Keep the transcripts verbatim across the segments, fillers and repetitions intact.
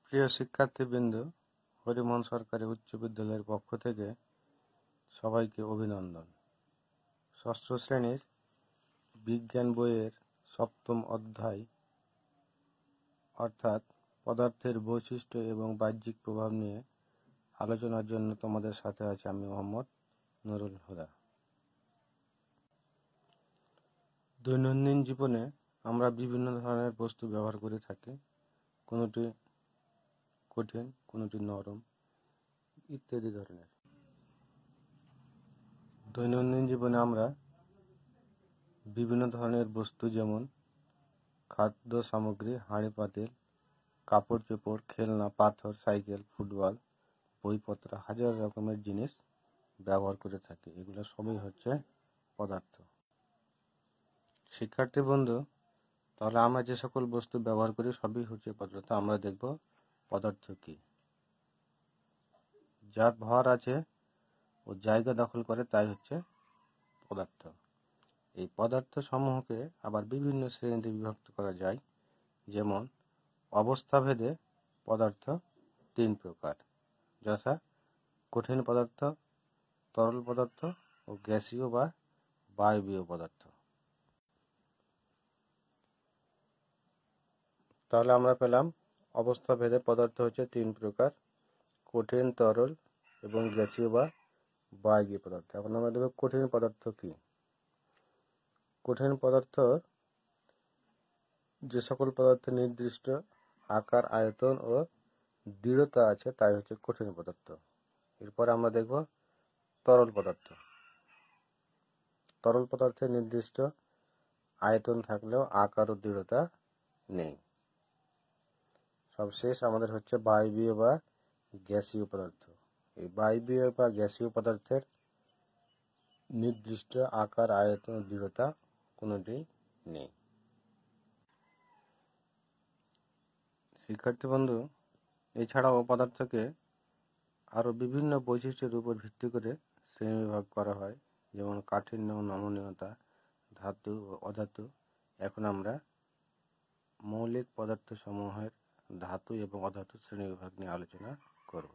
প্রিয় শিক্ষার্থীবৃন্দ, হরিমোহন সরকারি উচ্চ বিদ্যালয়ের পক্ষ থেকে সবাইকে অভিনন্দন। ষষ্ঠ শ্রেণীর বিজ্ঞান বইয়ের সপ্তম অধ্যায় অর্থাৎ পদার্থের বৈশিষ্ট্য এবং বাহ্যিক প্রভাব নিয়ে আলোচনার জন্য তোমাদের সাথে আছে আমি মোহাম্মদ নুরুল হুদা। দৈনন্দিন জীবনে আমরা বিভিন্ন ধরনের বস্তু ব্যবহার করে থাকি, কোনোটি কঠিন, কোনোটি নরম ইত্যাদি ধরনের। দৈনন্দিন জীবনে আমরা বিভিন্ন ধরনের বস্তু যেমন খাদ্য সামগ্রী, হাঁড়ি পাতিল, কাপড় চোপড়, খেলনা, পাথর, সাইকেল, ফুটবল, বইপত্র, হাজার রকমের জিনিস ব্যবহার করে থাকি। এগুলো সবই হচ্ছে পদার্থ। শিক্ষার্থী বন্ধু, তাহলে আমরা যে সকল বস্তু ব্যবহার করি সবই হচ্ছে পদার্থ। আমরা দেখব পদার্থ কি। যার ভর আছে ও জায়গা দখল করে তাই হচ্ছে পদার্থ। এই পদার্থ সমূহকে আবার বিভিন্ন শ্রেণীতে বিভক্ত করা যায়, যেমন অবস্থাভেদে পদার্থ তিন প্রকার, যথা কঠিন পদার্থ, তরল পদার্থ ও গ্যাসীয় বা বায়বীয় পদার্থ। তাহলে আমরা পেলাম অবস্থাভেদে পদার্থ হচ্ছে তিন প্রকার, কঠিন, তরল এবং গ্যাসীয় বা বায়বীয় পদার্থ। এখন আমরা দেখব কঠিন পদার্থ কি। কঠিন পদার্থ যে সকল পদার্থের নির্দিষ্ট আকার, আয়তন ও দৃঢ়তা আছে তাই হচ্ছে কঠিন পদার্থ। এরপর আমরা দেখব তরল পদার্থ। তরল পদার্থের নির্দিষ্ট আয়তন থাকলেও আকার ও দৃঢ়তা নেই। সবশেষ আমাদের হচ্ছে বায়বীয় বা গ্যাসীয় পদার্থ। এই বায়বীয় বা গ্যাসীয় পদার্থের নির্দিষ্ট আকার, আয়তন ও দৃঢ়তা কোনোটি নেই। শিক্ষার্থী বন্ধু, এছাড়াও পদার্থকে আরো বিভিন্ন বৈশিষ্ট্যের উপর ভিত্তি করে শ্রেণীবিভাগ করা হয়, যেমন কাঠিন্য, নমনীয়তা, ধাতু ও অধাতু। এখন আমরা মৌলিক পদার্থ সমূহের ধাতু এবং অধাতু শ্রেণীবিভাগ নিয়ে আলোচনা করব।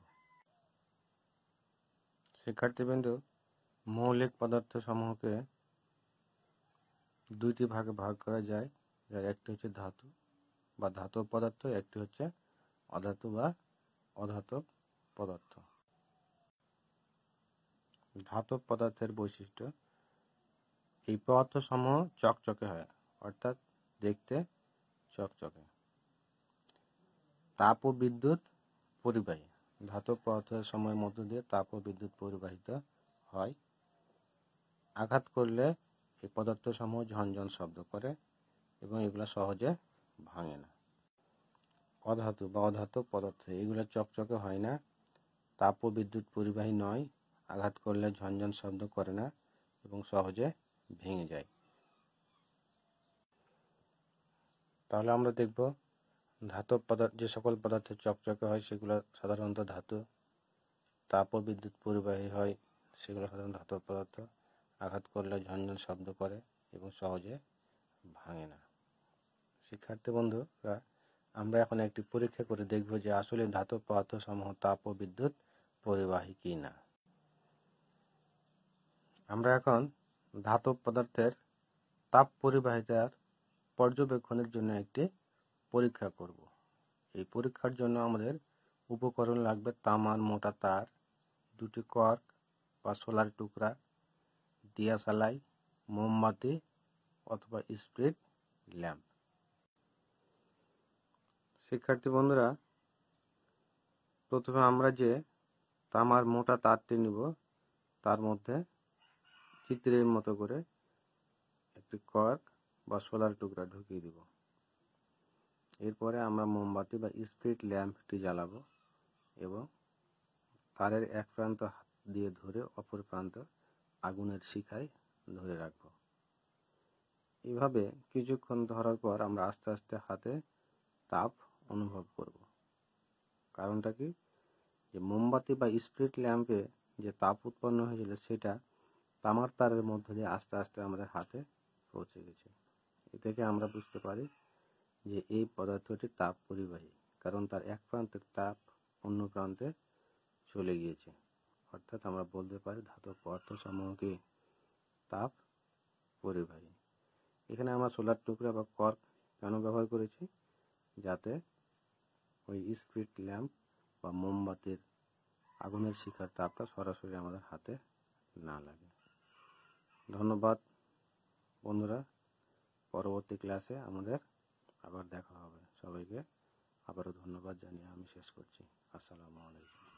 শিক্ষার্থীবৃন্দ, মৌলিক পদার্থ সমূহকে দুইটি ভাগে ভাগ করা যায়, যার একটি হচ্ছে ধাতু বা ধাতব পদার্থ, একটি হচ্ছে অধাতু বা অধাতব পদার্থ। ধাতব পদার্থের বৈশিষ্ট্য: এই পদার্থ সমূহ চকচকে হয়, অর্থাৎ দেখতে চকচকে। তাপ ও বিদ্যুৎ পরিবাহী। ধাতব পদার্থের সময়ের মধ্য দিয়ে তাপ ও বিদ্যুৎ পরিবাহিত হয়। আঘাত করলে এই পদার্থ সমূহ ঝনঝন শব্দ করে এবং এগুলো সহজে ভাঙে না। অধাতু বা অধাতব পদার্থ, এগুলো চকচকে হয় না, তাপ ও বিদ্যুৎ পরিবাহী নয়, আঘাত করলে ঝনঝন শব্দ করে না এবং সহজে ভেঙে যায়। তাহলে আমরা দেখব ধাতব পদার্থ, যে সকল পদার্থ চকচকে হয় সেগুলো সাধারণত ধাতু, তাপ ও বিদ্যুৎ পরিবাহী হয় সেগুলো সাধারণত ধাতব পদার্থ, আঘাত করলে ঝনঝন শব্দ করে এবং সহজে ভাঙে না। শিক্ষার্থী বন্ধুরা, আমরা এখন একটি পরীক্ষা করে দেখব যে আসলে ধাতব পদার্থ সমূহ তাপ ও বিদ্যুৎ পরিবাহী কি না। আমরা এখন ধাতব পদার্থের তাপ পরিবাহিতার পর্যবেক্ষণের জন্য একটি পরীক্ষা করব। এই পরীক্ষার জন্য আমাদের উপকরণ লাগবে তামার মোটা তার, দুটি কর্ক বা সোলার টুকরা, দিয়াশালাই, মোমবাতি অথবা স্পিরিট ল্যাম্প। শিক্ষার্থী বন্ধুরা, প্রথমে আমরা যে তামার মোটা তারটি নিব তার মধ্যে চিত্রের মতো করে একটি কর্ক বা সোলার টুকরা ঢুকিয়ে দিব। এরপরে আমরা মোমবাতি বা স্পিরিট ল্যাম্পটি জ্বালাবো এবং তারের এক প্রান্ত হাত দিয়ে ধরে অপর প্রান্ত আগুনের শিখায় ধরে রাখবো। এভাবে কিছুক্ষণ ধরার পর আমরা আস্তে আস্তে হাতে তাপ অনুভব করব। কারণটা কি, যে মোমবাতি বা স্পিরিট ল্যাম্পে যে তাপ উৎপন্ন হয়েছিল সেটা তামার তারের মধ্যে দিয়ে আস্তে আস্তে আমাদের হাতে পৌঁছে গেছে। এ থেকে আমরা বুঝতে পারি যে এই পদার্থটি তাপ পরিবাহী, কারণ তার এক প্রান্তের তাপ অন্য প্রান্তে চলে গিয়েছে। অর্থাৎ আমরা বলতে পারি ধাতব পদার্থসমূহকে তাপ পরিবাহী। এখানে আমরা সোলার টুকরা বা কর্ক কেন ব্যবহার করেছি? যাতে ওই স্পিড ল্যাম্প বা মোমবাতির আগুনের শিখার তাপটা সরাসরি আমাদের হাতে না লাগে। ধন্যবাদ বন্ধুরা, পরবর্তী ক্লাসে আমাদের আবার দেখা হবে। সবাইকে আবারও ধন্যবাদ জানিয়ে আমি শেষ করছি। আসসালামু আলাইকুম।